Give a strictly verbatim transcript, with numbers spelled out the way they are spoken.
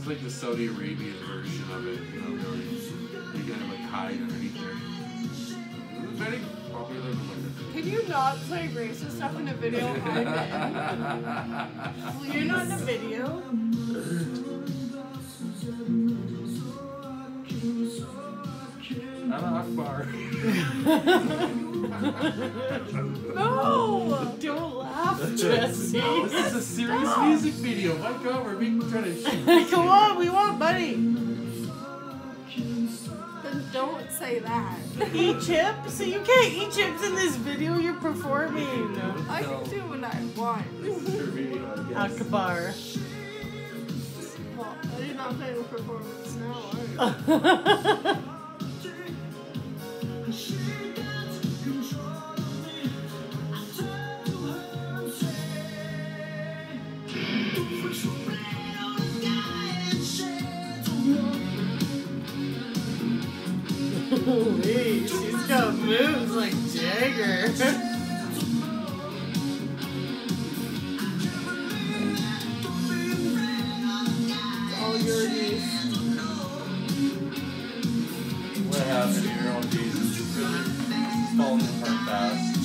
It's like the Saudi Arabian version of it, you know, really. You kind of like hide underneath there. It's very popular in like Can you not say racist stuff in a video I'm in? You're not in a video? Allah Akbar. No! Don't laugh, Jesse. This is a serious Stop. music video. My God, we're being trying to shoot. Come on, we want money. Then don't say that. Eat chips? You can't eat chips in this video you're performing. I can do what I want. This is your video, I guess. Akbar. Well, I did not play the performance now, are you? Holy, she's got moves like Jagger. It's all your use. What happened here? Oh, Jesus. Really falling apart fast.